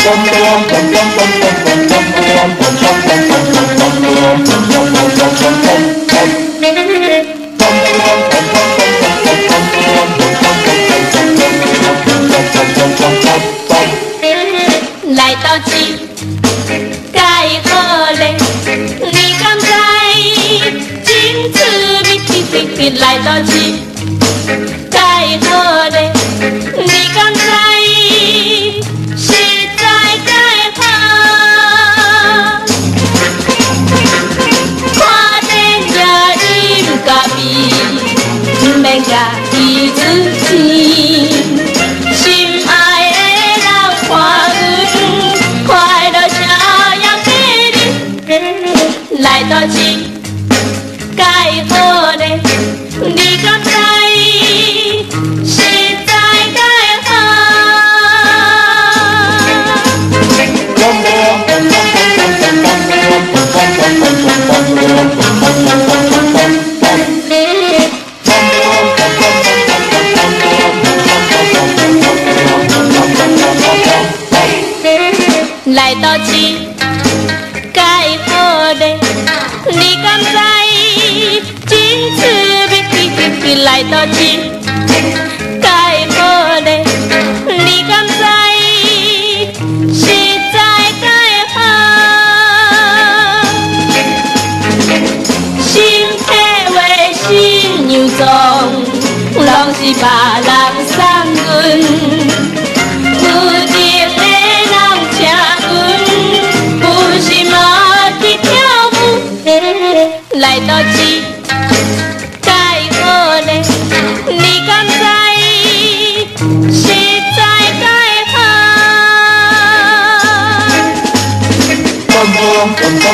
来到这介好嘞，你敢知？真趣味，来到这介好嘞，你敢知？实在介好，看电影饮咖啡，不免甲伊出钱。 来到这介好嘞，你敢知？实在介好。来到这介好嘞。 你敢知？真趣味，来到这介好嘞，你敢知？实在介好，心体话心样壮，拢是别人送阮。有情的人请阮，有心嘛去跳舞。 来到这介好嘞，你敢知？实在介好。